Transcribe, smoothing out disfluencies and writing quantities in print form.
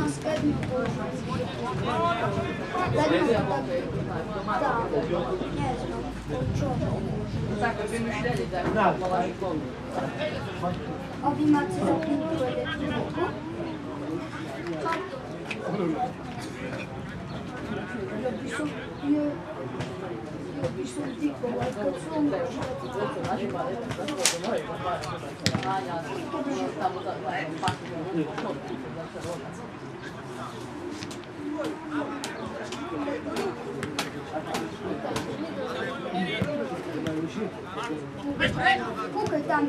sedmi da ne znam, a vi imate za knjigu elektroniku? Ja bi se udikala kad su ono Kukaj tam.